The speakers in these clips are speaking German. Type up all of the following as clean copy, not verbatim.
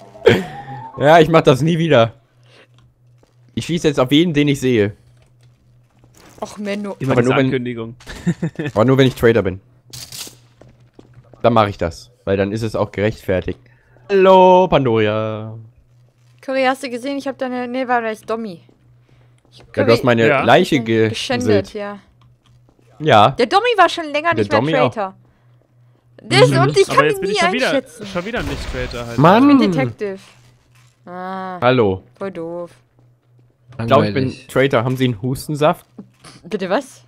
Ja, ich mach das nie wieder. Ich schieße jetzt auf jeden, den ich sehe. Och, Menno. Immer Aber diese nur wenn- Ankündigung. Aber nur wenn ich Trader bin. Dann mache ich das. Weil dann ist es auch gerechtfertigt. Hallo, Pandoria. Curry, hast du gesehen? Ich hab deine... Nee, war das Dommy. Ja, du hast meine Ja. Leiche geschändet, geschändet. ja. Ja. Der Dommy war schon länger nicht Der mehr Dommy auch. Traitor. Der ist, und ich Aber kann jetzt ihn bin nie ich einschätzen. schon wieder nicht Traitor halt. Mann. Ich bin Detective. Ah, Hallo. voll doof. Ich glaube, ich bin Traitor. Haben Sie einen Hustensaft? Bitte was?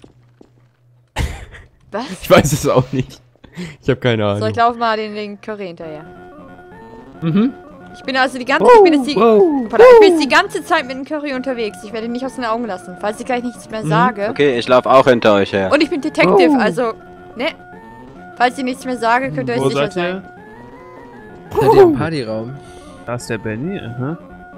Was? Ich weiß es auch nicht. Ich habe keine Ahnung. So, ich laufe mal den Curry hinterher. Mhm. Ich bin also die ganze... ich bin jetzt die ganze Zeit mit dem Curry unterwegs. Ich werde ihn nicht aus den Augen lassen, falls ich gleich nichts mehr sage. Okay, ich laufe auch hinter euch her. Und ich bin Detective, also... Ne? Falls ich nichts mehr sage, könnt ihr euch Wo sicher seid ihr? sein. Seid ihr im Partyraum? Da ist der Benny, aha.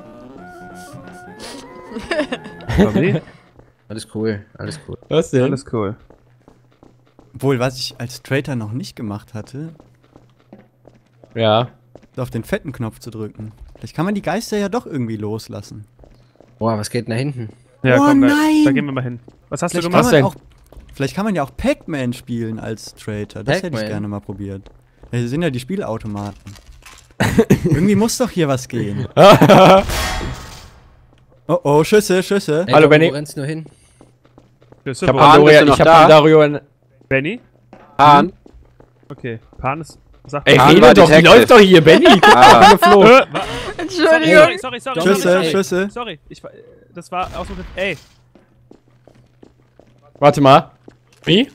Tommy? Alles cool, alles cool. Was denn? Alles cool. Obwohl, was ich als Traitor noch nicht gemacht hatte, Ja. ist auf den fetten Knopf zu drücken. Vielleicht kann man die Geister ja doch irgendwie loslassen. Boah, was geht denn da hinten? Ja, Oh komm, nein! da gehen wir mal hin. Was hast du Vielleicht gemacht? kann, man denn? auch, vielleicht kann man ja auch Pac-Man spielen als Traitor. Das hätte ich Pac-Man? gerne mal probiert. Ja, hier sind ja die Spielautomaten. Irgendwie muss doch hier was gehen. Oh oh, Schüsse, Schüsse. Ey, Hallo, Tommy, Benny. Wo rennst du nur hin? Bist Ich du hab wo? Pan, Pandoria, bist du noch ich hab da? Pandoria. Benny? Pan. Okay, Pan ist... Sag Ey, Pan rede war doch, die Detective. läuft doch hier, Benny. Guck mal, Ah. geflogen. Entschuldigung. Sorry. Schüsse, Ey. Schüsse. Sorry, das war aus dem... Ey, Warte mal. Wie?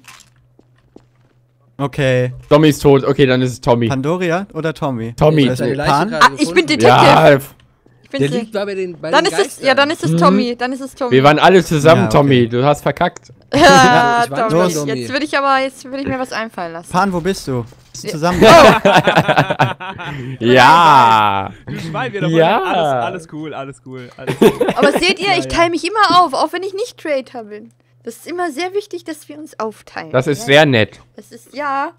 Okay. Tommy ist tot. Okay, dann ist es Tommy. Pandoria oder Tommy? Tommy. Das Deine ist Leiche Pan? gerade Ah, ich bin gefunden? Detective. Ja, Ich bin Der sie. liegt da bei den Dann ist es... Geistern. Ja, dann ist es Tommy. Dann ist es Tommy. wir waren alle zusammen, Ja, okay. Tommy. Du hast verkackt. Ja, ich weiß Tommy. schon, Tommy. Jetzt will ich mir was einfallen lassen. Pan, wo bist du? Bist du zusammen? Ja. du Schwein, wir doch Ja. alles cool, alles cool. Alles cool. Aber seht ihr, ich teile mich immer auf, auch wenn ich nicht Traitor bin. Das ist immer sehr wichtig, dass wir uns aufteilen. Das ist ne? sehr nett. Das ist, ja.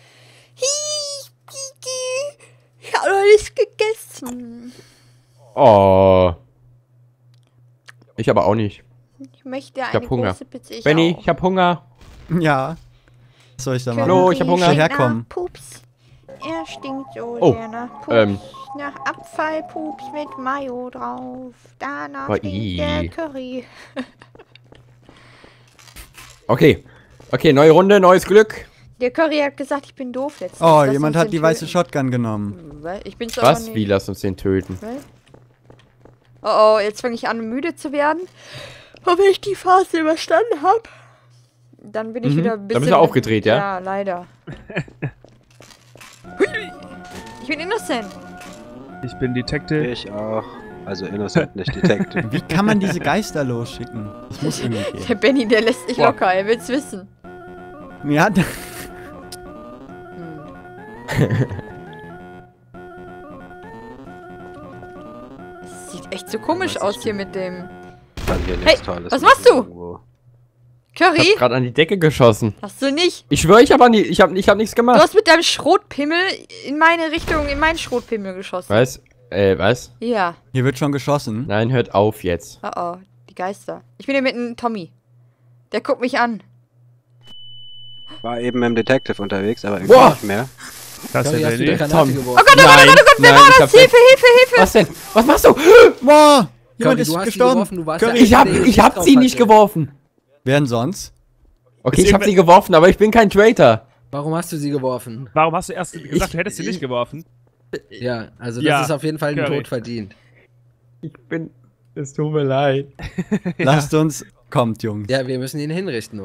Ich habe noch nichts gegessen. Oh. Ich aber auch nicht. Ich möchte eine hab Hunger. große Pizza. Ich Benny, auch. ich hab Hunger. Ja. Was soll ich da machen? Hallo, ich hab Hunger. Stinkt Herkommen. nach Pups. Er stinkt so Oh, sehr nach Pups. Nach Abfallpups mit Mayo drauf. Danach Oh, stinkt der ii. Curry. Okay. Okay, neue Runde, neues Glück. Der Curry hat gesagt, ich bin doof letztens. Oh, Lass jemand uns hat den die weiße töten. Shotgun genommen. Weil Ich bin's aber Was? nicht. Wie, lass uns den töten? Oh, jetzt fange ich an, müde zu werden. Und wenn ich die Phase überstanden habe, dann bin ich wieder ein bisschen... bist du aufgedreht, ja? Ja, leider. Ich bin innocent. Ich bin Detective. Ich auch. Also Innocent, nicht Detective. Wie kann man diese Geister losschicken? Das muss irgendwie Der gehen. Benny, der lässt sich Boah. locker, er will's wissen. Ja, Das sieht echt so komisch aus hier mit dem... Kann hier Hey, nichts Tolles was machen machst du? irgendwo. Ich hab Curry? gerade an die Decke geschossen. Hast du nicht? Ich schwöre, ich hab an die. Ich hab nichts Du gemacht. hast mit deinem Schrotpimmel in meine Richtung, in meinen Schrotpimmel geschossen. Was? Was? Ja. hier wird schon geschossen. Nein, hört auf jetzt. Oh oh, die Geister. Ich bin hier mit einem Tommy. Der guckt mich an. War eben im Detective unterwegs, aber irgendwie Boah. nicht mehr. Das ist Sorry, der hast du Benny. eine Granate Tom. geworfen? Oh Gott, wer war das? Hilfe, Hilfe, Hilfe! Was denn? Was machst du? Boah! Jemand Curry, ist du hast sie gestorben. geworfen, du warst Curry, der Ich hab sie nicht geworfen. Wer denn sonst? Okay, Ist ich hab sie geworfen, aber ich bin kein Traitor. Warum hast du sie geworfen? Warum hast du erst gesagt, du hättest sie nicht geworfen? Ja, also das Ja, ist auf jeden Fall ein Curry. Tod verdient. Ich bin. Es tut mir leid. Lasst uns. Kommt, Jungs. Ja, wir müssen ihn hinrichten, oder?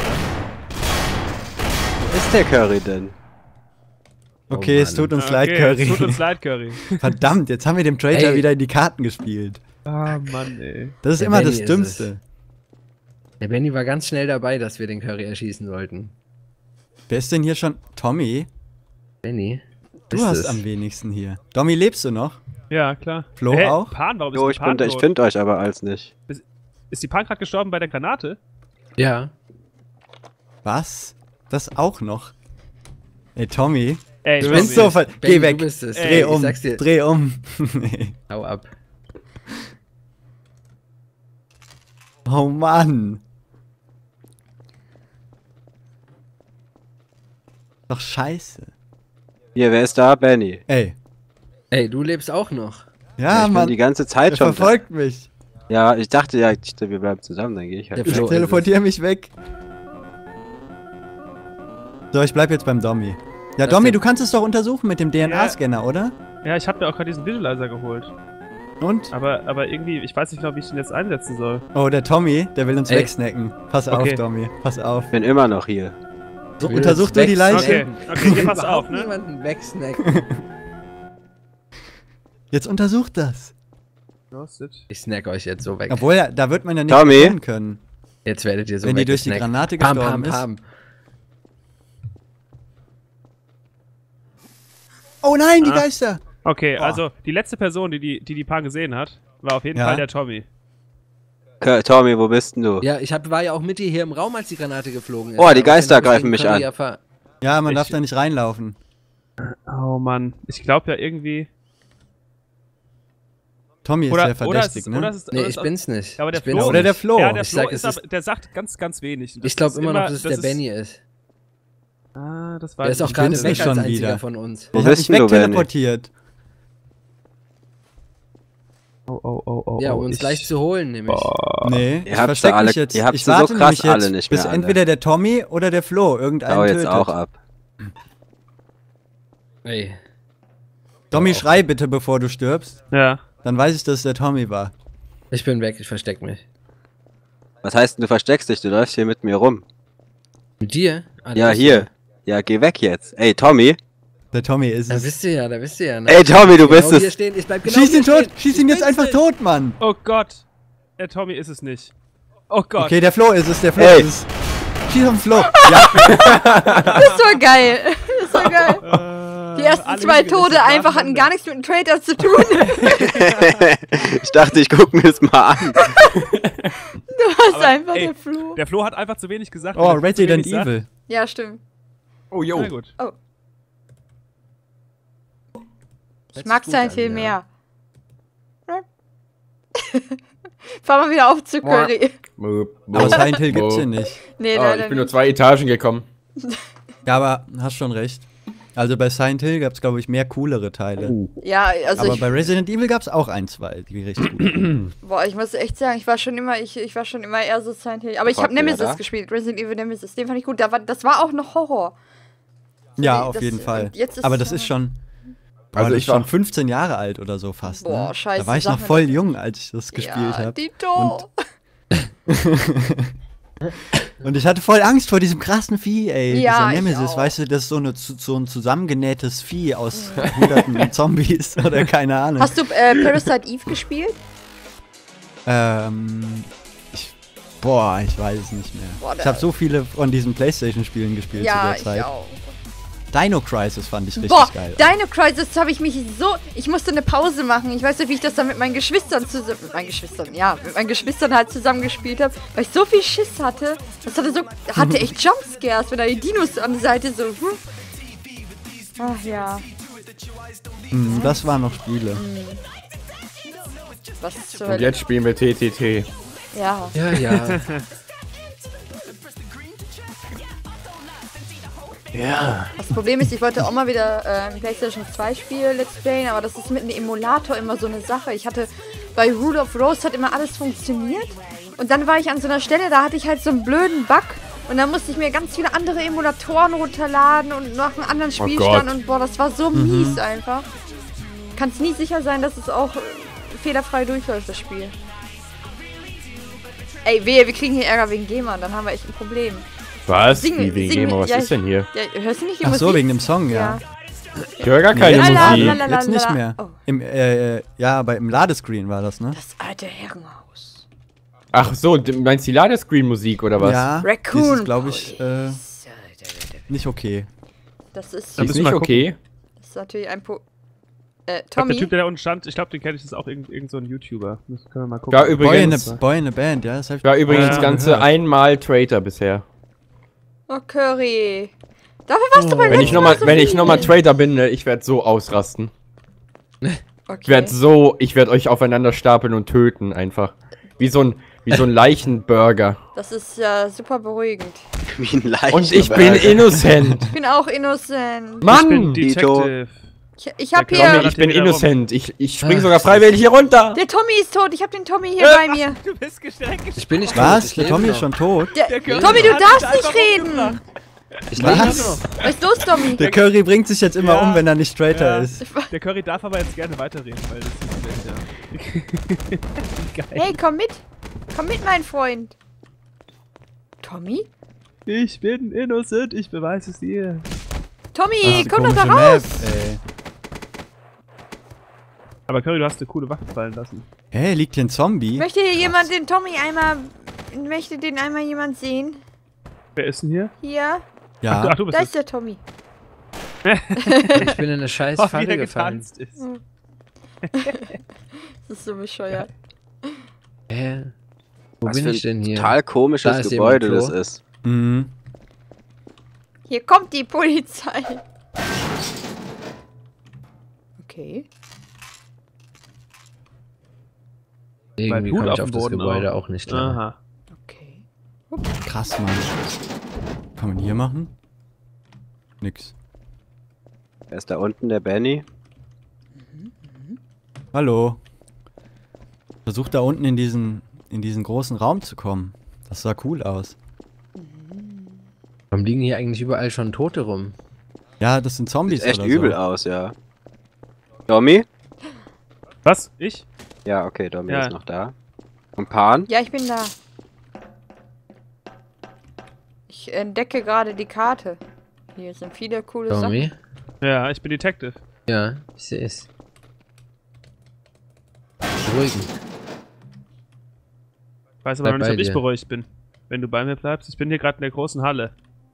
Wo ist der Curry denn? Okay, Oh es tut uns Okay, leid, es Curry. Tut uns leid, Curry. Verdammt, jetzt haben wir dem Traitor Ey. wieder in die Karten gespielt. Ah, Mann, ey. Das ist Der immer Benny das ist Dümmste. Der Benny war ganz schnell dabei, dass wir den Curry erschießen wollten. Wer ist denn hier schon? Tommy? Benny? Du ist hast es. am wenigsten hier. Tommy, lebst du noch? Ja, klar. Flo Hä? auch? Pan, warum ist Jo, die ich Pan tot? finde euch aber als nicht. Ist die Pan gerade gestorben bei der Granate? Ja. Was? Das auch noch? Ey, Tommy, Ey, Du Tommy. bist so ver... Benny, Geh weg. du bist es. Dreh Ich um. sag's dir. Dreh um. Nee. Hau ab. Oh Mann. Doch scheiße. Hier, wer ist da? Benny. Ey. Ey, du lebst auch noch. Ja, ich bin Mann. die ganze Er Zeit schon da. verfolgt mich. Ja, ich dachte ja, wir bleiben zusammen, dann gehe ich halt. Der Ich Flo ist teleportiere mich weg. So, ich bleib jetzt beim Dommy. Ja, Was Dommy, denn? du kannst es doch untersuchen mit dem DNA-Scanner, oder? Ja, ich habe mir auch gerade diesen Visualizer geholt. Und? Aber irgendwie, ich weiß nicht genau, wie ich den jetzt einsetzen soll. Oh, der Tommy, der will uns Ey. wegsnacken. Pass auf, Okay. Dommy. Pass auf. Ich bin immer noch hier. So, will untersuch uns du die Leiche. Okay, okay, hier pass Überhaupt auf, ne? niemanden wegsnacken. Jetzt untersuch das. Ich snack euch jetzt so weg. Obwohl, ja, da wird man ja nicht Tommy? erkennen können. Jetzt werdet ihr so Wenn die durch die weggesnackt. Granate Pam, gestorben pam, ist. pam. Oh nein, die Ah. Geister! Okay, Boah. also die letzte Person, die Paar gesehen hat, war auf jeden Ja. Fall der Tommy. Tommy, wo bist denn du? Ja, war ja auch mit dir hier im Raum, als die Granate geflogen ist. Oh, die Aber Geister deswegen greifen mich können wir an. ja Ja, man Ich- darf da nicht reinlaufen. Oh Mann, ich glaube ja irgendwie. Tommy ist Oder, sehr oder, verdächtig, ist, ne? oder ist, Nee, oder ich ist, bin's nicht. Ja, aber der Ich bin's Flo. Oder der nicht. Flo. Ja, der Ich Flo sag, ist es aber, der sagt ganz, ganz wenig. Und Ich das glaube ist immer noch, dass es der das Benny ist. Ah, das Der weiß ist auch ich gerade bin's weg nicht als schon einziger wieder. von uns. Wo Ich hab bist mich denn du, Benny? wegteleportiert. Oh, Ja, um uns gleich zu holen, nämlich. Nee, Ihr ich habt versteck sie alle- mich jetzt. ihr habt Ich sie so warte krass nämlich jetzt, alle nicht bis mehr alle. entweder der Tommy oder der Flo irgendeinen Hau jetzt tötet. auch ab. Ey. Tommy, schrei bitte, bevor du stirbst. Ja. Dann weiß ich, dass es der Tommy war. Ich bin weg, ich versteck mich. Was heißt denn, du versteckst dich? Du läufst hier mit mir rum. Mit dir? Ah, da Ja, bist hier. Ja, geh weg jetzt. Ey, Tommy. Der Tommy ist Du. Da es. bist du ja, da bist du ja. Ne? Ey, Tommy, du bist Genau hier es. stehen, ich bleib genau Schieß hier ihn tot! stehen. Schieß ihn Ich jetzt bin's einfach nicht. tot, Mann! Oh Gott. Der Tommy ist es nicht. Oh Gott. Okay, der Flo ist es, der Flo Ey. ist es. Schieß auf den Flo! Ja, Das war geil. Das war geil. Die ersten alle zwei Hügel Tode sind einfach hatten gar nichts mit dem Trader zu tun. Ich dachte, ich guck mir das mal an. Du warst Aber, einfach ey, der Flo. Der Flo hat einfach zu wenig gesagt. oh, Wenn er zu Resident wenig sagt- Evil. Ja, stimmt. Oh, jo. Na gut. Ich mag gut Silent an, Hill ja. mehr. Fahr mal wieder auf zu Curry. Aber Silent Hill gibt's hier nicht. Nee, Ah, leider ich bin nur nicht. 2 Etagen gekommen. Ja, aber hast schon recht. Also bei Silent Hill gab's, glaube ich, mehr coolere Teile. Ja, also Aber ich, bei Resident Evil gab's auch ein, zwei, die richtig gut waren. boah, ich muss echt sagen, ich war schon immer eher so Silent Hill. Aber ich habe Fragt wer Nemesis da? gespielt, Resident Evil Nemesis, den fand ich gut. Das war auch noch Horror. Ja, Nee, auf das- jeden Fall. jetzt ist- Aber das ist schon. Also das ich ist schon war- 15 Jahre alt oder so fast. Boah, ne? scheiße, Da war ich sag noch mir voll das. jung, als ich das gespielt habe. Dito. Und ich hatte voll Angst vor diesem krassen Vieh, ey. Ja, ich Dieser Nemesis, auch. weißt du, das ist so ein zusammengenähtes Vieh aus hunderten Zombies oder keine Ahnung. Hast du Parasite Eve gespielt? Boah, ich weiß es nicht mehr. Boah, Ich habe so viele von diesen Playstation-Spielen gespielt Ja, zu der ich Zeit. auch. Dino Crisis fand ich richtig Boah, geil. Dino Crisis habe ich mich so. Ich musste eine Pause machen. Ich weiß nicht, wie ich das dann mit meinen Geschwistern zusammen. Mit meinen Geschwistern halt zusammen gespielt habe, weil ich so viel Schiss hatte. Das hatte echt Jumpscares, wenn da die Dinos an der Seite so. Ach ja. Das waren noch Spiele. Was zur Und Hölle. jetzt spielen wir TTT. Ja. Ja, ja. Das Problem ist, ich wollte auch mal wieder ein PlayStation 2 Spiel Let's Playen, aber das ist mit einem Emulator immer so eine Sache. Ich hatte bei Rule of Rose hat immer alles funktioniert. Und dann war ich an so einer Stelle, da hatte ich halt so einen blöden Bug. Und dann musste ich mir ganz viele andere Emulatoren runterladen und noch einen anderen Spielstand. Gott. Und boah, das war so mies einfach. Kannst nie sicher sein, dass es auch fehlerfrei durchläuft, das Spiel. Ey, wir kriegen hier Ärger wegen GEMA, dann haben wir echt ein Problem. Was? Sing- Wie wegen sing- Gamer? Was ja, ist denn hier? Ja, hörst du nicht die Ach Musik? so, wegen dem Song, ja. Ich höre gar keine Nee, Lala, Musik. lala. Jetzt nicht mehr. Oh. Im Ladescreen war das, ne? Das alte Herrenhaus. Ach so, du meinst die Ladescreen-Musik oder was? Ja, Raccoon das ist, glaube ich, Police. nicht okay. Das ist, Die ist müssen wir nicht mal okay. das ist natürlich ein Ich glaub, Tommy? der Typ, der da unten stand, ich glaube, den kenne ich, das ist auch irgend so ein YouTuber. Das können wir mal gucken. Ja, übrigens. Boy in a Band, ja. Das hab ich Ich war übrigens Ja, ganze gehört. einmal Traitor bisher. Oh, Curry. Dafür warst du beim Wenn letzten ich nochmal Mal so wenn ich viel. noch mal Traitor bin, ne, ich werde so ausrasten. Okay. Ich werde euch aufeinander stapeln und töten einfach. Wie so ein Leichenburger. Das ist ja super beruhigend. Wie ein Leicht. Und ich bin innocent. Ich bin auch innocent. Ich bin Mann! Detective. Ich hab Der hier... Tommy, ich bin wieder rum. innocent. Ich spring sogar freiwillig hier runter. Der Tommy ist tot. Ich hab den Tommy hier bei mir. Du bist gestreckt. Ich bin nicht tot, Was? ich Der lebe Tommy noch. ist schon tot? Tommy, du darfst nicht reden. Ich lebe Was? noch. Was ist los, Tommy? Der Curry bringt sich jetzt immer Ja. um, wenn er nicht Traitor Ja. ist. Der Curry darf aber jetzt gerne weiterreden, weil das ist ja. Geil. Hey, komm mit. Komm mit, mein Freund. Tommy? Ich bin innocent, ich beweise es dir. Tommy, Die komm doch da komische raus. Map, ey. Aber Curry, du hast eine coole Waffe fallen lassen. Hey, liegt hier ein Zombie? Möchte hier jemand den Tommy einmal... Möchte den einmal jemand sehen? Wer ist denn hier? Hier. Ja. Ach, du bist Da es. ist der Tommy. Ich bin in eine scheiß Oh, wie Falle der gefallen. getanzt ist. Das ist so bescheuert. Hä? Wo Was bin für ich denn hier? total Da komisches ist Gebäude jemand das Klo. ist. Mhm. Hier kommt die Polizei. Okay. Irgendwie Hut komme auf ich auf dem das Boden Gebäude auch. auch nicht klar. Aha. Okay. Krass, Mann. Kann man hier machen? Nix. Wer ist da unten, der Benny? Hallo. Versuch da unten in diesen großen Raum zu kommen. Das sah cool aus. Warum liegen hier eigentlich überall schon Tote rum? Ja, das sind Zombies Sieht echt oder übel so. aus, ja. Domi? Was? Ich? Ja, okay, Domi Ja. ist noch da. Und Pan? Ja, ich bin da. Ich entdecke gerade die Karte. Hier sind viele coole Tommy? Ja, ich bin Detective. Ja, ich sehe es. Beruhigen. Ich weiß aber noch Bleib nicht, ob bei ich dir. beruhigt bin. Wenn du bei mir bleibst. Ich bin hier gerade in der großen Halle.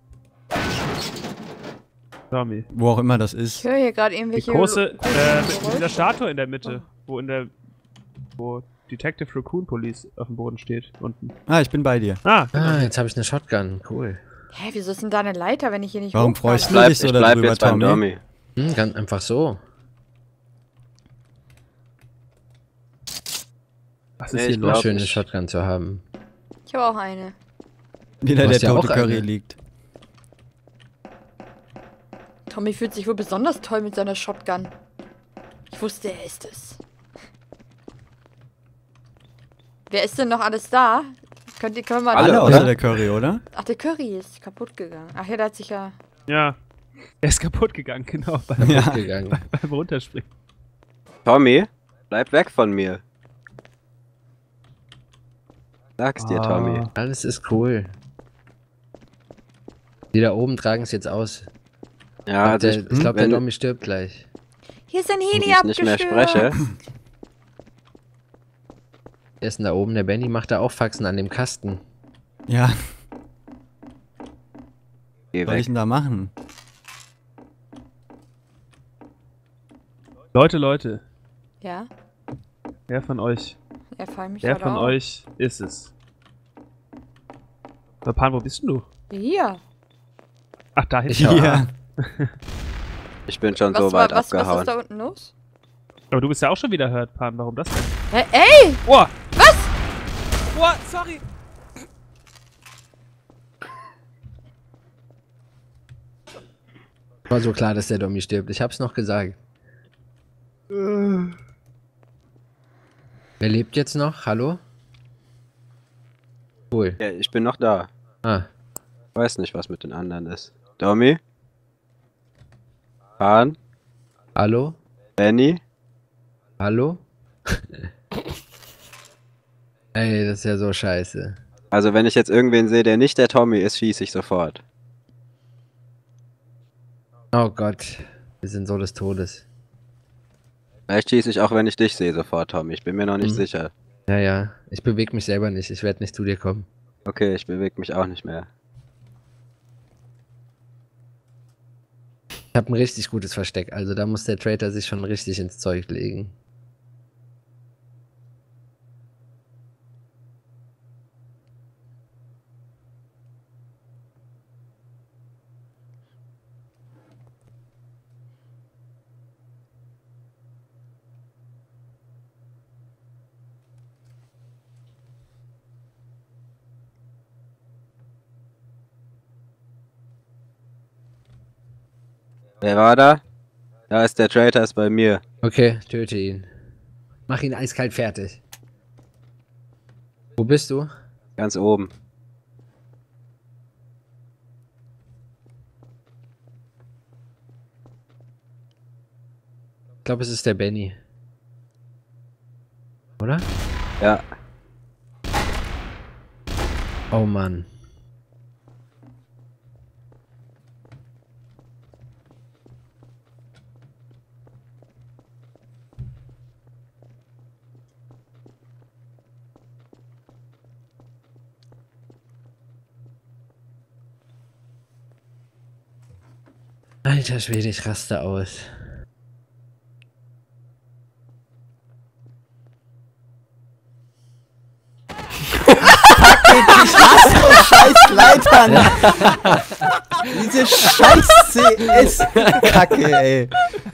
Tommy. Wo auch immer das Ich ist. höre hier gerade Die irgendwelche... große, mit Geräusche. dieser Statue in der Mitte. Wo Detective Raccoon Police auf dem Boden steht. Unten. Ah, ich bin bei dir. Ah, Ah, jetzt habe ich eine Shotgun. Cool. Hä, wieso ist denn da eine Leiter, wenn ich hier nicht Warum hochfalle? freust du dich so Ich bleib darüber, jetzt beim Tommy? Domi. Ganz einfach so. was Nee, ist ich hier glaub- los? Schöne ich- Shotgun zu haben. Ich habe auch eine. Wieder Du der hast ja tote auch Curry eine. liegt. Tommy fühlt sich wohl besonders toll mit seiner Shotgun. Ich wusste, er ist es. Wer ist denn noch alles da? Können wir Alle, Alle oder? außer der Curry, oder? Ach, der Curry ist kaputt gegangen. Ach ja, der hat sich ja... Ja. Er ist kaputt gegangen, genau. Ja. Gegangen. Beim Runterspringen. Tommy, bleib weg von mir. Sag's dir, Tommy. Alles ist cool. Die da oben tragen es jetzt aus. Ja, also Ich glaube, der wenn Dommi stirbt gleich. Hier ist ein ich Heli nicht mehr abgestürzt. spreche, Wer ist denn da oben? Der Benny macht da auch Faxen an dem Kasten. Ja, geh was soll ich weg. denn da machen? Leute. Ja, Wer von euch? er fallen mich Wer gerade von auf. euch ist es? Pan, wo bist denn du? Hier. Ach, da hinten. Ich auch. Ja. Ich bin schon Was, so weit was ist abgehauen. da unten los? Aber du bist ja auch schon wieder hört, Pan. Warum das denn? Hä, ey! Oh! Was? Oh, sorry. War so klar, dass der Dommi stirbt. Ich hab's noch gesagt. Wer lebt jetzt noch? Hallo? Cool. Ja, ich bin noch da. Ah, Weiß nicht, was mit den anderen ist. Domi? Pan? hallo? Benny? Hallo? Ey, das ist ja so scheiße. Also wenn ich jetzt irgendwen sehe, der nicht der Tommy ist, schieße ich sofort. Oh Gott. Wir sind so des Todes. Vielleicht schieße ich auch, wenn ich dich sehe, sofort, Tommy. Ich bin mir noch nicht Mhm. sicher. Ja, ja. Ich bewege mich selber nicht. Ich werde nicht zu dir kommen. Okay, ich bewege mich auch nicht mehr. Ich habe ein richtig gutes Versteck. Also da muss der Traitor sich schon richtig ins Zeug legen. Wer war da? Da ist der Traitor, ist bei mir. Okay, töte ihn. Mach ihn eiskalt fertig. Wo bist du? Ganz oben. Ich glaube, es ist der Benny. Oder? Ja. Oh Mann. Alter Schwede, ich raste aus. Ich hasse so scheiß Leitern. Diese scheiß CS-Kacke, ey.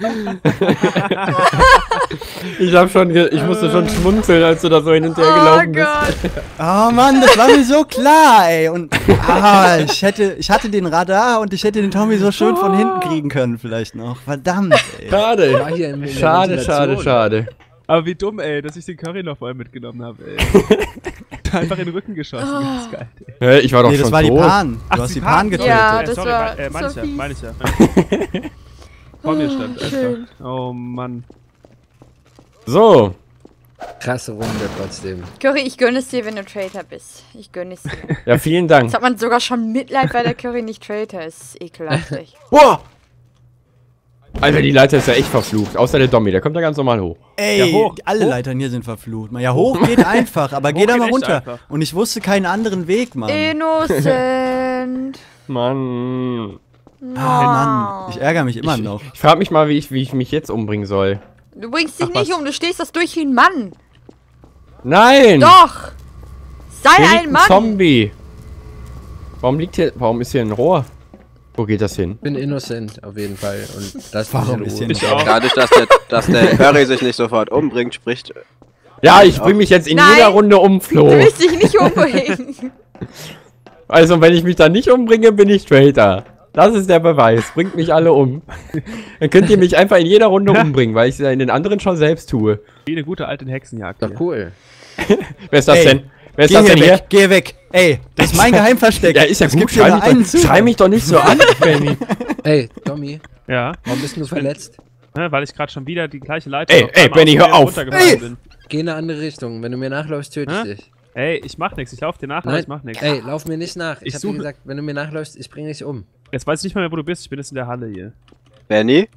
Ich musste schon schmunzeln, als du da so hin und her gelaufen bist. Oh Mann, das war mir so klar, ey. Und ich hatte den Radar und ich hätte den Tommy so schön von hinten kriegen können vielleicht noch. Verdammt, ey. Schade. War hier in der Schade, Ventilation. schade. Aber wie dumm, ey, dass ich den Curry noch vorher mitgenommen habe, ey. Einfach in den Rücken geschossen, ganz geil, ey. Hä, ich war doch Nee, schon das war die tot. Pan. Ach, Du hast die die Pan Pan? getötet. Ja, das sorry, war meine so ich ja, fies. meine ich ja. Vor mir stand schön. einfach. Oh Mann. So. Krasse Runde trotzdem. Curry, ich gönne es dir, wenn du Traitor bist. Ich gönne es dir. Ja, vielen Dank. Jetzt hat man sogar schon Mitleid, weil der Curry nicht Traitor ist. Ekelhaft. echt. Boah! Alter, die Leiter ist ja echt verflucht. Außer der Dommy, der kommt da ganz normal hoch. Ey, Ja, hoch. alle Hoch. Leitern hier sind verflucht. Ja, hoch geht einfach, aber geh Hoch da geht mal echt runter. einfach. Und ich wusste keinen anderen Weg, Mann. Innocent. Mann. Ah, Mann, ich ärgere mich immer noch. Ich frage mich mal, wie ich mich jetzt umbringen soll. Du bringst dich Ach, nicht was? um, du stehst das durch wie ein Mann. Nein! Doch! Sei Hier liegt ein ein Mann! Zombie. Warum ist hier ein Rohr? Wo geht das hin? Ich bin innocent auf jeden Fall. Und das Warum ist hier Ich auch. Dadurch, dass der Curry sich nicht sofort umbringt, spricht. Ja, ich bring mich jetzt in Nein. jeder Runde um, Du Flo. willst dich nicht umbringen. Also, wenn ich mich da nicht umbringe, bin ich Traitor. Das ist der Beweis. Bringt mich alle um. Dann könnt ihr mich einfach in jeder Runde umbringen, weil ich es ja in den anderen schon selbst tue. Wie eine gute alte Hexenjagd. Doch hier. cool. Wer ist das Ey, denn? Wer ist Geh das hier denn hier? weg, geh weg. Ey, das ist mein Geheimversteck. Ja, ist ja Es gut. gibt hier nur einen Zugang. Schrei mich doch nicht so an, Benny. Ey, Tommy, Ja, warum bist du verletzt? ne, weil ich gerade schon wieder die gleiche Leiter Ey, auf ey, einmal Benny, aus hör mir auf. runtergefallen Ey. bin. Geh in eine andere Richtung. Wenn du mir nachläufst, töte ich Hä? dich. Ey, ich mach nichts, ich lauf dir nach, aber Nein, ich mach nichts. ey, lauf mir nicht nach. Ich Ich hab dir suche- gesagt, wenn du mir nachläufst, ich bringe dich um. Jetzt weiß ich nicht mehr, wo du bist, ich bin jetzt in der Halle hier. Benny?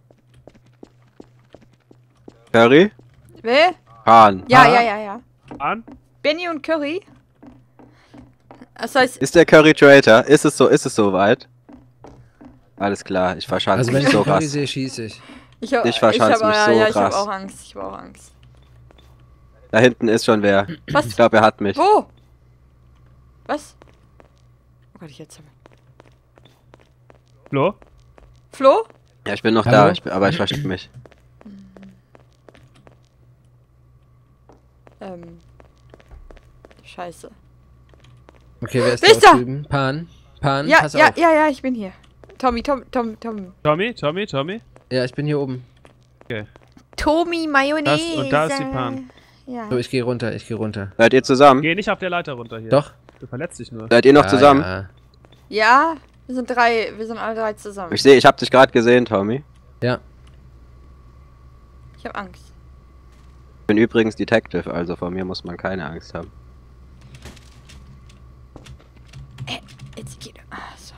Curry? Wer? Pan. Ja. An? Benny und Curry? Das heißt, Ist der Curry Traitor? Ist es soweit? Alles klar, ich verschanze Also wenn mich ich so den Curry krass. sehe, schieße ich. ich hab verschanze mich so ich hab krass. auch Angst. Ich hab auch Angst. Da hinten ist schon wer. Was? Ich glaube, er hat mich. Wo? Was? Oh Gott, ich jetzt. Flo? Flo? Ja, ich bin noch Hallo? da, aber ich verstecke mich. Scheiße. Okay, wer ist Wer ist da da? drüben? Pan, Ja, pass ja, auf. ja, ich bin hier. Tommy. Tommy? Ja, ich bin hier oben. Tommy Mayonnaise. Und da ist die Pan. Ja. So, ich gehe runter. Seid ihr zusammen? Geh nicht auf der Leiter runter hier. Doch. Du verletzt dich nur. Seid ihr noch Ja, zusammen? Ja. Ja, wir sind alle drei zusammen. Ich hab dich gerade gesehen, Tommy. Ja. Ich hab Angst. Ich bin übrigens Detective, also vor mir muss man keine Angst haben. Jetzt geht. So.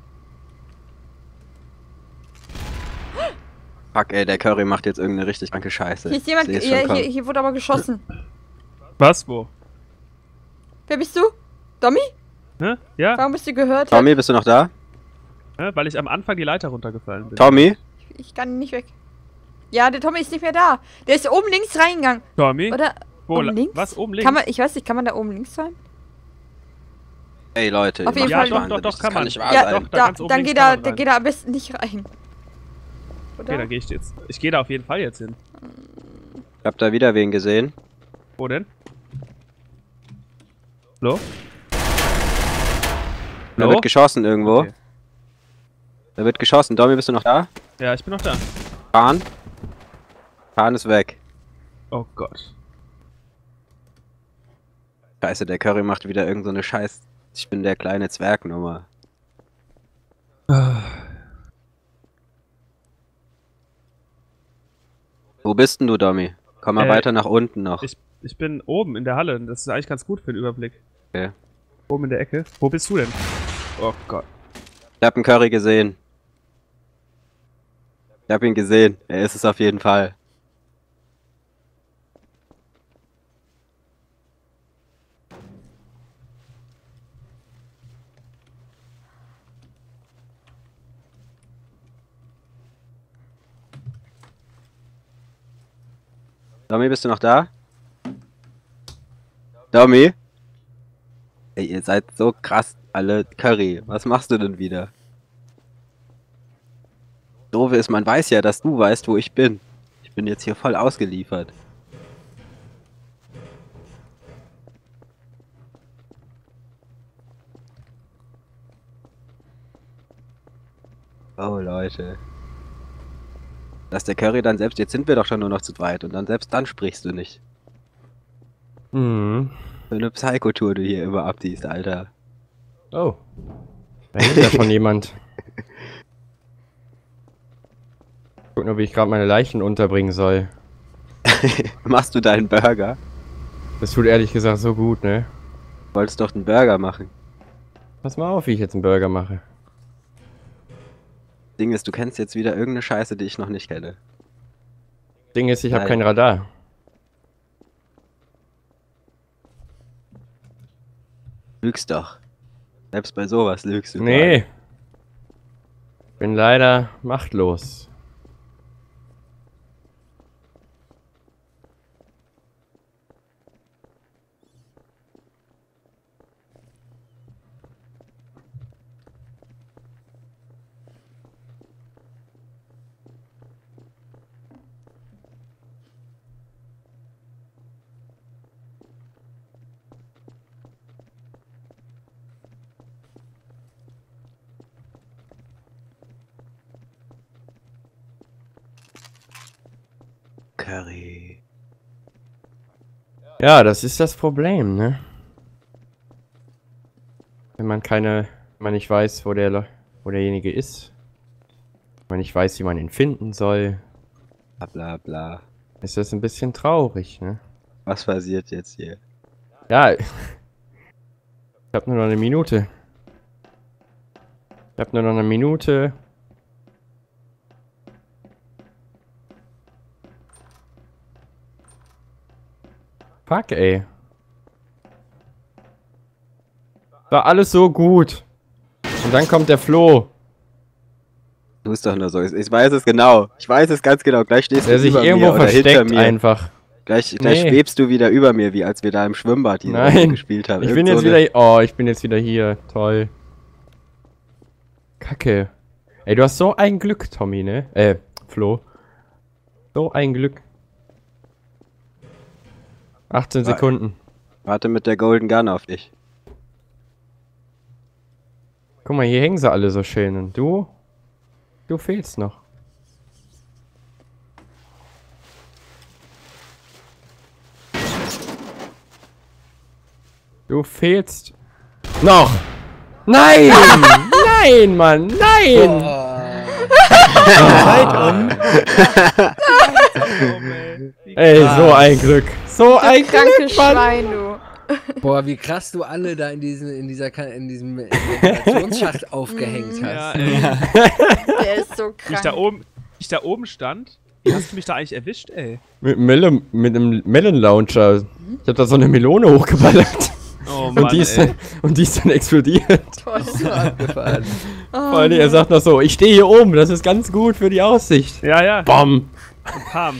Fuck, ey, der Curry macht jetzt irgendeine richtig kranke Scheiße. Hier ist jemand. Seh's schon kommen. Hier wurde aber geschossen. Was? Wo? Wer bist du? Tommy? Hä? Ja? Warum bist du gehört? Tommy, bist du noch da? Hä? Weil ich am Anfang die Leiter runtergefallen bin. Tommy? Ich kann nicht weg. Ja, der Tommy ist nicht mehr da. Der ist oben links reingegangen. Tommy? Oder? Wo? Oben links? Was? Oben links? Kann man, ich weiß nicht, kann man da oben links rein? Ey, Leute. Auf ihr jeden macht Fall. mich Ja, doch, wahnsinnig. doch, Das kann man. nicht wahr Ja, sein. doch, da da, ganz oben dann links geht kann er, man dann rein. geht er am besten nicht rein. Oder? Okay, da gehe ich jetzt. Ich gehe da auf jeden Fall jetzt hin. Ich hab da wieder wen gesehen. Wo denn? Flo? Da wird geschossen irgendwo. Okay. Da wird geschossen. Tommy, bist du noch da? Ja, ich bin noch da. Fahren. Fahren ist weg. Oh Gott. Scheiße, der Curry macht wieder irgend so eine Scheiß. Ich bin der kleine Zwergnummer. Wo bist denn du, Domi? Komm mal weiter nach unten noch. Ich bin oben in der Halle. Das ist eigentlich ganz gut für den Überblick. Okay. Oben in der Ecke. Wo bist du denn? Oh Gott. Ich hab einen Curry gesehen. Ich hab ihn gesehen. Er ist es auf jeden Fall. Domi, bist du noch da? Domi? Ey, ihr seid so krass alle Curry. Was machst du denn wieder? Doof ist, man weiß ja, dass du weißt, wo ich bin. Ich bin jetzt hier voll ausgeliefert. Oh, Leute. Dass der Curry dann selbst, jetzt sind wir doch schon nur noch zu zweit und dann selbst dann sprichst du nicht. Mhm. So eine Psychotour du hier immer abziehst, Alter. Oh. Da hängt ja schon jemand. Guck nur, wie ich gerade meine Leichen unterbringen soll. Machst du deinen Burger? Das tut ehrlich gesagt so gut, ne? Du wolltest doch einen Burger machen. Pass mal auf, wie ich jetzt einen Burger mache. Ding ist, du kennst jetzt wieder irgendeine Scheiße, die ich noch nicht kenne. Ding ist, ich habe Nein. kein Radar. Lügst doch. Selbst bei sowas lügst du. Nee. Bin leider machtlos. Curry. Ja, das ist das Problem, ne? Wenn man nicht weiß, wo derjenige ist. Wenn man nicht weiß, wie man ihn finden soll. Bla bla bla. Ist das ein bisschen traurig, ne? Was passiert jetzt hier? Ja. Ich hab nur noch eine Minute. Ich hab nur noch eine Minute. Fuck, ey. War alles so gut. Und dann kommt der Flo. Du bist doch nur so. Ich weiß es genau. Ich weiß es ganz genau. Gleich stehst Der du sich über irgendwo mir oder hinter versteckt mir. einfach. Gleich Nee. schwebst du wieder über mir, wie als wir da im Schwimmbad hier Nein. gespielt haben. Ich bin jetzt wieder. Oh, ich bin jetzt wieder hier. Toll. Kacke. Ey, du hast so ein Glück, Tommy, ne? Flo. So ein Glück. 18 Sekunden. Warte mit der Golden Gun auf dich. Guck mal, hier hängen sie alle so schön. Und du? Du fehlst noch. Du fehlst noch. Nein! Nein, Mann! Nein! Zeit um. Ey, so ein Glück. So ein Kranke Glück, Mann! Schwein, du. Boah, wie krass du alle da in diesem Ventilationsschacht aufgehängt Ja, hast. ey. Der ist so Wie krank. ich da oben stand, wie hast du mich da eigentlich erwischt, ey? Mit einem Melon Launcher. Ich hab da so eine Melone hochgeballert. Oh Mann, Und die ist, ey. und die ist dann explodiert. Toll. So abgefahren. Oh, Vor allem, er sagt noch so, ich stehe hier oben, das ist ganz gut für die Aussicht. Ja, ja. Bom. Und Pam.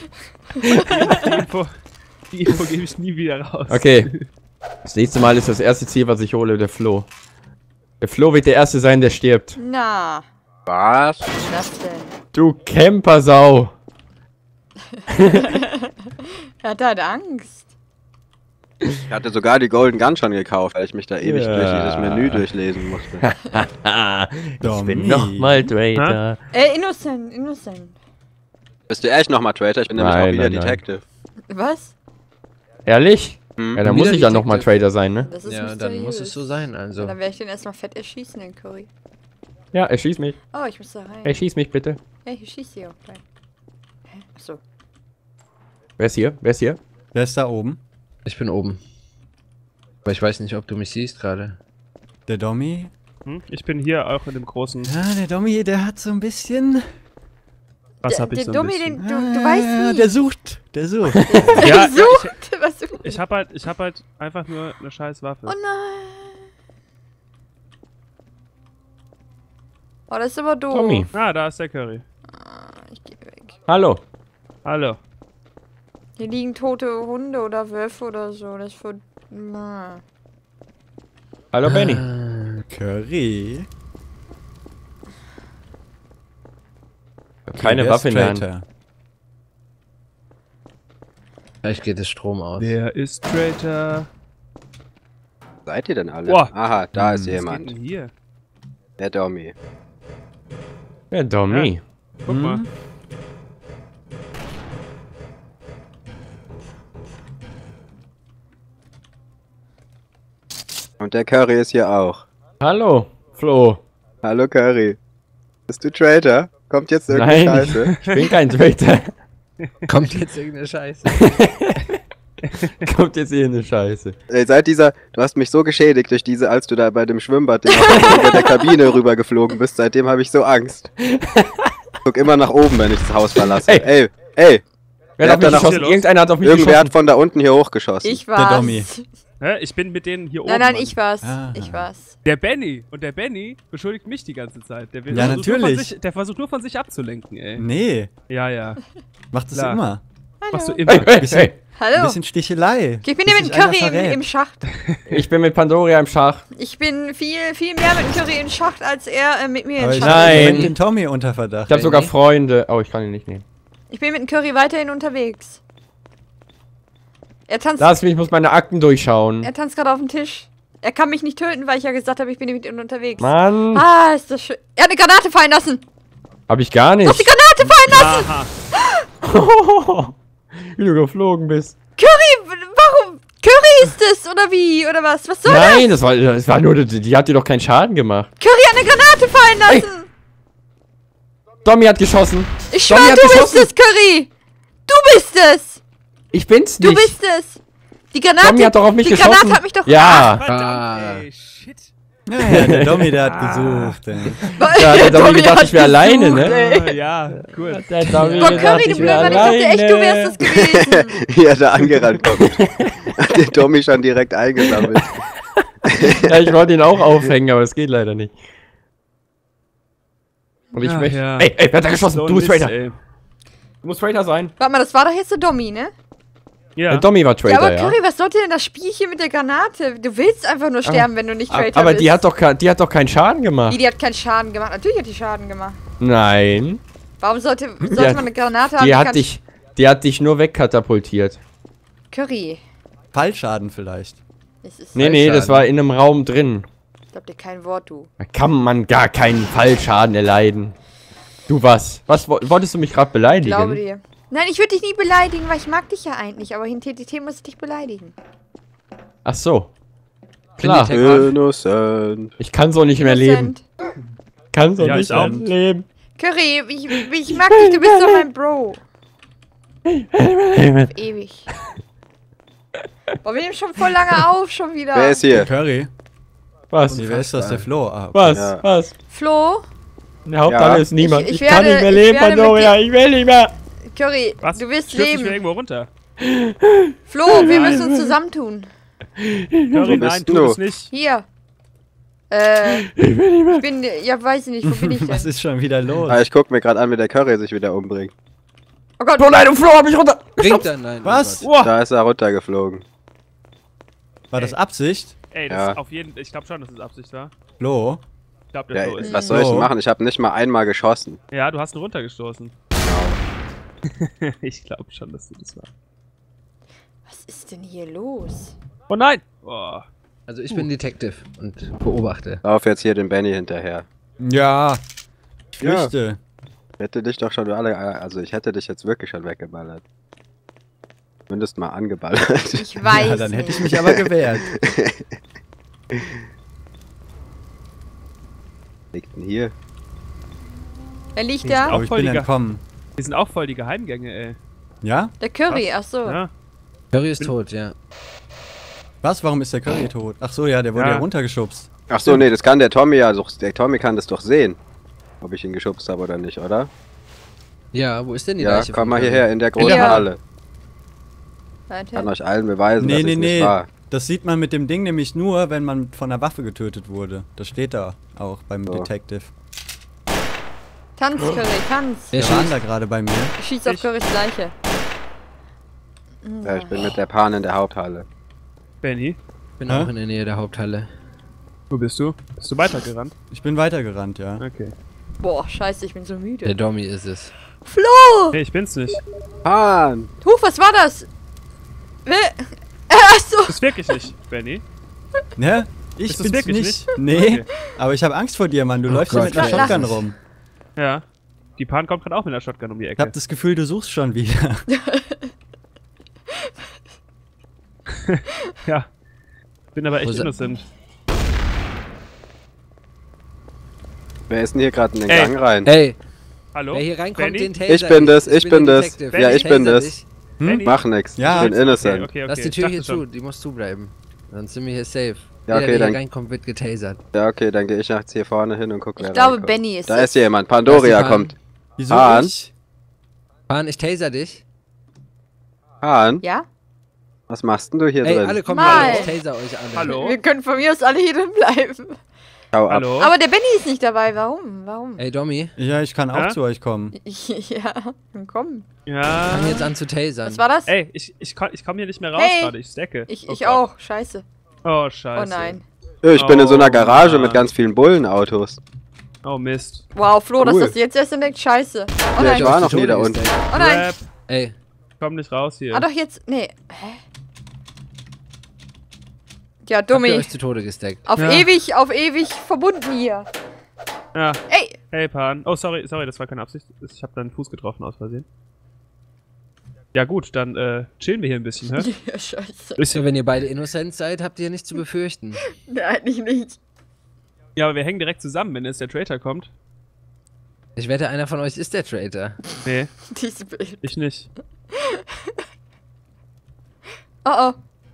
Die Info gebe ich nie wieder raus. Okay. Das nächste Mal ist das erste Ziel, was ich hole, der Flo. Der Flo wird der Erste sein, der stirbt. Na, Was? was ist das denn? Du Campersau. Er hat halt Angst. Ich hatte sogar die Golden Gun schon gekauft, weil ich mich da ewig durch dieses Menü durchlesen musste. Ich bin nochmal Traitor. Innocent. Bist du echt nochmal Traitor? Ich bin nämlich auch wieder Detective. Was? Ehrlich? Hm? Ja, dann Wieder muss ich ja nochmal Detective. Traitor sein, ne? Das ist Ja, dann muss es so sein, also. Ja, dann werde ich den erstmal fett erschießen, den Curry. Ja, erschieß mich. Oh, ich muss da rein. Erschieß mich bitte. Ja, ich schieße hier auch gleich. Hä? Achso. Wer ist hier? Wer ist hier? Wer ist da oben? Ich bin oben. Aber ich weiß nicht, ob du mich siehst gerade. Der Dommy? Ich bin hier auch in dem großen... Ja, der Dommy, der hat so ein bisschen... Was hab ich so ein Dummi, bisschen? du weißt nie. Der sucht. Ja, Sucht, was sucht? ich hab halt einfach nur eine scheiß Waffe. Oh nein. Oh, das ist aber doof. Tommy. Ah, da ist der Curry. Ich geh weg. Hallo. Hallo. Hier liegen tote Hunde oder Wölfe oder so. Das wird... Na. Hallo Benny. Curry. Keine wer Waffe ist in der Hand. Traitor? Vielleicht geht es Strom aus. Wer ist Traitor? Seid ihr denn alle? Boah. Aha, da ist Was geht jemand. denn hier? Der Dommy. Ja, Dommy. Guck mal. Und der Curry ist hier auch. Hallo, Flo. Hallo Curry. Bist du Traitor? Kommt jetzt irgendeine Nein, Scheiße? ich bin kein Traitor. Kommt jetzt irgendeine Scheiße. Kommt jetzt hier eine Scheiße. Ey, seit dieser, du hast mich so geschädigt durch diese, als du da bei dem Schwimmbad über der Kabine rübergeflogen bist, seitdem habe ich so Angst. Guck immer nach oben, wenn ich das Haus verlasse. Ey. Ey, Wer hat auf mich danach- geschossen? Irgendeiner hat auf mich irgendwer hat geschossen. von da unten hier hochgeschossen. Ich war's. Dommi. Hä? Ich bin mit denen hier oben. Nein, nein, Mann. ich war's. Ah. Ich war's. Der Benny. Und der Benny beschuldigt mich die ganze Zeit. Der Ja, versucht nur natürlich. der versucht nur von sich abzulenken, ey. Nee, Ja, ja. macht das Klar. immer. Machst du Hallo. immer. Hey, hey. Ein Hallo. bisschen Stichelei. Ich bin Bis hier mit sich einer Curry verrät. im Schacht. Ich bin mit Pandoria im Schach. Ich bin viel mehr mit Curry im Schacht, als er mit mir Aber im ich Schacht. Nein. habe den Tommy unter Verdacht. Ich habe sogar Freunde. Oh, ich kann ihn nicht nehmen. Ich bin mit dem Curry weiterhin unterwegs. Er tanzt Lass mich, ich muss meine Akten durchschauen. gerade auf dem Tisch. Er kann mich nicht töten, weil ich ja gesagt habe, ich bin mit ihm unterwegs. Mann. Ah, ist das schön. Er hat eine Granate fallen lassen. Hab ich gar nicht. Die Granate fallen lassen. Aha. Wie du geflogen bist. Curry, warum? Curry ist es, oder wie? Oder was? Was soll das? Nein, das war nur, die hat dir doch keinen Schaden gemacht. Curry hat eine Granate fallen lassen. Dommy hat geschossen. Ich Tommy schwör, hat du geschossen. bist es, Curry. Du bist es. Ich bin's Du nicht. bist es. Die Granate, Tommy hat doch auf mich die geschossen. Granate hat mich doch... Ja. Verdammt, ey. Shit. Ja, der Dommy, der hat gesucht. Ey. Da hat der Dommy gedacht, hat ich wäre alleine, gesucht, ne? ey. Ah, ja, gut. Der Dommy Boah, gedacht, Curry, du ich wär Blödmann, ich dachte echt, du wärst es gewesen. Wie er da angerannt kommt. Hat den Dommy schon direkt eingesammelt. Ja, ich wollte ihn auch aufhängen, aber es geht leider nicht. Und ich Ach, möchte... ja. Ey, wer hat da geschossen? So Du musst Mist, Traitor. ey. Du musst Traitor sein. Warte mal, das war doch jetzt der Dommy, ne? Ja. Der Dommy war Ja, Traitor, aber ja. Curry, was sollte denn das Spielchen mit der Granate? Du willst einfach nur sterben, wenn du nicht Traitor Aber bist. die hat doch keinen Schaden gemacht. Die hat keinen Schaden gemacht. Natürlich hat die Schaden gemacht. Nein. Warum sollte hat- man eine Granate haben? Die hat dich nur wegkatapultiert. Curry. Fallschaden vielleicht. Es ist Nee, das war in einem Raum drin. Ich glaub dir kein Wort, du. Da kann man gar keinen Fallschaden erleiden. Du was? Was wolltest du mich gerade Ich beleidigen? glaube dir. Nein, ich würde dich nie beleidigen, weil ich mag dich ja eigentlich. Aber in TTT muss ich dich beleidigen. Ach so. Klar. Innocent. Ich kann so nicht mehr leben. Innocent. Kann so Ja, nicht ich auch. mehr leben. Curry, ich mag dich, du bist doch mein Bro. Ewig. Boah, wir nehmen schon voll lange auf, schon wieder. Wer ist hier? Curry? Was? Nee, wer ist das? Der Flo? Ah, okay. Was? Ja. Was? Flo? In der Hauptsache Ja. ist niemand. Ich Ich kann werde- nicht mehr ich leben, werde mit Pandoria. dir- Ich will nicht mehr. Curry, Was? du wirst Stürzt dich wieder leben. irgendwo runter. Flo, wir müssen uns zusammentun. Curry, nein, bist tu du? das nicht. Hier. Ich bin, ja, weiß ich nicht, wo bin ich Was denn? ist schon wieder los? Ah, ich guck mir gerade an, wie der Curry sich wieder umbringt. Oh Gott, Oh nein, und Flo hat mich runter. Bringt er? Nein. Was? Oh Gott. Da ist er runtergeflogen. War das Absicht? Ey, das Ja. ist auf jeden Fall. Ich glaube schon, dass es Absicht war. Flo? Ich glaube, der Ja, Flo ist. was soll ich denn So. machen? Ich habe nicht mal einmal geschossen. Ja, du hast ihn runtergestoßen. Ich glaube schon, dass du das war. was ist denn hier los? Oh nein! Oh. Also ich bin Detective und beobachte. Lauf jetzt hier den Benny hinterher. Ja. Ich fürchte. Ich hätte dich doch schon also ich hätte dich jetzt wirklich schon weggeballert. Zumindest mal angeballert. Ich weiß Ja, dann hätte ich nicht. mich aber gewehrt. Liegt denn hier? Wer liegt Ist da? auch Aber ich voll bin die entkommen. Die sind auch voll die Geheimgänge, ey. Ja? Der Curry, ach so. Ja. Curry ist tot, ja. Was? Warum ist der Curry tot? Ach so, ja, der wurde Ja. ja runtergeschubst. Ach so, nee, das kann der Tommy ja doch. Der Tommy kann das doch sehen. Ob ich ihn geschubst habe oder nicht, oder? Ja, wo ist denn die Ja, Leiche komm von mal Curry? hierher in der großen Ja. Halle. Ich Warte. kann euch allen beweisen, dass Nee, ich nicht war. Das sieht man mit dem Ding nämlich nur, wenn man von einer Waffe getötet wurde. Das steht da auch beim So. Detective. Tanz, Curry, tanz. Wer Wir waren schießt? da gerade bei mir. Schieß auf Currys Leiche. Ja, ich bin mit der Pan in der Haupthalle. Benny, Ich bin Hä? auch in der Nähe der Haupthalle. wo bist du? Bist du weitergerannt? Ich bin weitergerannt, ja. Okay. Boah, scheiße, ich bin so Der müde. Dommy ist es. Flo! Nee, ich bin's nicht. Pan! Huch, was war das? Achso. Das ist wirklich nicht, Benny. Ne? Ich Ist das bin's wirklich nicht. nicht? Nee, Okay. aber ich habe Angst vor dir, Mann. Du Oh läufst hier Gott, mit einer wer Shotgun ist es? rum. Ja. Die Pan kommt gerade auch mit der Shotgun um die Ich Ecke. hab das Gefühl, du suchst schon wieder. Ja. Bin aber Wo echt se- innocent. Wer ist denn hier gerade in den Ey. Gang rein? Hey, Hallo? wer hier reinkommt, Benny? den Taser. Ich bin das, ich ich bin der das. Detective. Ja, ich bin Taser das. dich. Benny? Mach nix. Ja. Ich bin innocent. Okay, okay. Lass die ich Tür hier dachte zu, schon. die muss zubleiben. Sonst sind wir hier safe. Ja, Jeder, okay, der dann- hier reinkommt, wird getasert. Ja, okay, dann gehe ich jetzt hier vorne hin und guck, wer Ich glaube, reinkommt. Benny ist Da es. ist hier jemand. Pandoria Da ist die Pan. kommt. Wieso Pan? ich? Pan, ich taser dich. Han, Ja? was machst denn du hier Ey, drin? alle kommen Mal. rein, ich taser euch alle. Hallo? Wir können von mir aus alle hier drin bleiben. Hau ab. Hallo? Aber der Benny ist nicht dabei. Warum? Warum? Ey, Dommy, Ja, ich kann auch Ja? zu euch kommen. Ja, dann komm. Ja. fang jetzt an zu tasern. Was war das? Ey, ich komm hier nicht mehr raus Hey. gerade. Ich stecke. Ich Oh Gott. auch. Scheiße. Oh, scheiße. Oh nein. Ich bin in so einer Oh, Garage mit Mann. ganz vielen Bullenautos. Oh, Mist. Wow, Flo, dass Cool. das jetzt erst entdeckt. Scheiße. Oh Ja, nein. ich war noch Zu nie Tode da unten. gesteckt. Oh nein. Rap. Ey, Komm nicht raus hier. Ah, doch jetzt. Nee. Hä? Ja, habt ihr Dummi. euch zu Tode gesteckt? Auf Ja. ewig verbunden hier. Ja. Ey. Hey, Pan. Oh, sorry, das war keine Absicht. Ich habe deinen Fuß getroffen aus Versehen. Ja gut, dann chillen wir hier ein bisschen, hä? Ja, scheiße. Ja, wenn ihr beide innocent seid, habt ihr nichts zu befürchten. Nee, eigentlich nicht. Ja, aber wir hängen direkt zusammen, wenn jetzt der Traitor kommt. Ich wette, einer von euch ist der Traitor. Nee, Dieses Bild. ich nicht. Oh oh.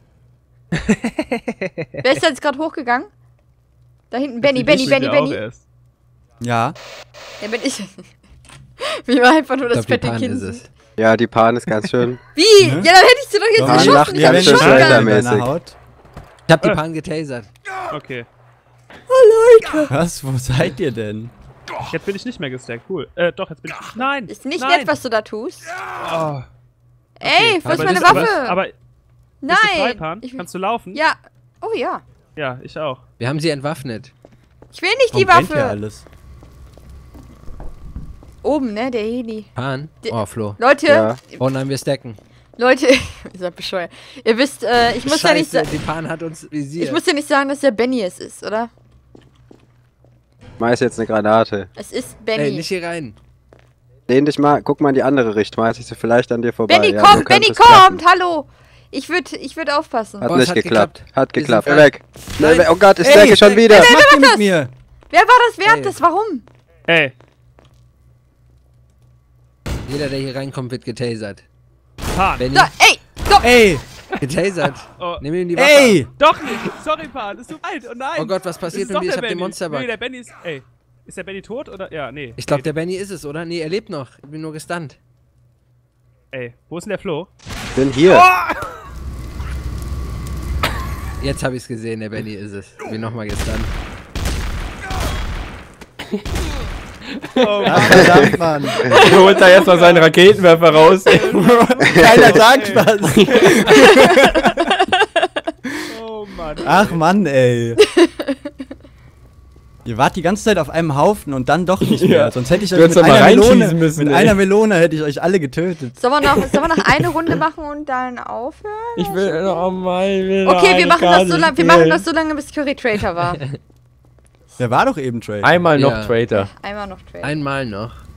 Wer ist da jetzt gerade hochgegangen? Da hinten Benny. Ich bin ja auch erst. Ja. Ja, bin ich. Wie war einfach nur Ich das glaub, die fette Pan ist Kind. es. Ja, die Pan ist ganz schön. Wie? Ne? Ja, dann hätte ich sie doch jetzt Warum erschossen. lacht Ich ganz hab schön schon schlechter gehabt. mäßig. deiner Haut? Ich hab die Pan getasert. Okay. Was? Wo seid ihr denn? Jetzt bin ich nicht mehr gestackt. Cool. Doch, jetzt bin ich. Nein! Ist nicht nein. nett, was du da tust. Oh, Ey, wo ist aber meine das- Waffe? Aber bist du frei, Nein. Pan? Ich, Kannst du laufen? ja. Oh ja. Ja, ich auch. Wir haben sie entwaffnet. Ich will nicht die Warum brennt hier Waffe. alles? Oben, ne? Der Heli. Pan? Die- Oh, Flo. Leute, Ja. Oh nein, wir stacken. Leute, ihr seid bescheuert. Ihr wisst, ich muss ja nicht Scheiße, sagen. die Pan hat uns visiert. Ich muss ja nicht sagen, dass der Benny es ist, oder? Schmeiß jetzt eine Granate. Es ist Ey, Benny. nicht hier rein. Lehn dich mal, guck mal in die andere Richtung, schmeiß ich sie vielleicht an dir vorbei. Benny Ja, kommt, so Benny könnte es klappen. kommt, hallo. Ich würd aufpassen. Hat Oh, es nicht hat geklappt. geklappt. Hat Wir sind geklappt. frei. Weg. Schnell Nein. weg. Oh Gott, ich Ey, stecke schon wieder. Was macht ihr mit mir? Wer war das? Wer Ey. hat das? Warum? Ey, Jeder, der hier reinkommt, wird getasert. Pan. Benny, Da, ey, stopp. Ey! getasert. Oh. Nimm ihm die Waffe. Ey! Doch nicht! Sorry, Pan, es tut mir leid. Oh nein! Oh Gott, was passiert Es ist mit doch mir? Ich der hab den Benny. Monsterbug. Nee, der Benny ist. Ey. Ist der Benny tot oder? Ja, nee. Ich glaube, der Benny ist es, oder? Nee, er lebt noch. Ich bin nur gestunt. Ey, wo ist denn der Flo? Ich bin hier. Jetzt habe ich es gesehen, der Benny ist es. Ich bin nochmal gestunt. Oh, Ach, verdammt, Mann. Holt da erstmal seinen Raketenwerfer raus. Keiner sagt was. oh Mann. Ach Mann, ey. Ihr wart die ganze Zeit auf einem Haufen und dann doch nicht mehr. Ja. Sonst hätte ich Du euch hättest mit doch mal einer reinschießen Melone, müssen, mit ey. einer Melone hätte ich euch alle getötet. Sollen wir noch eine Runde machen und dann aufhören? Ich will noch mal. Okay, wir machen das so lange, bis Curry Traitor war. Der war doch eben Trade. Einmal noch Ja. Traitor. Einmal noch Traitor. Einmal noch.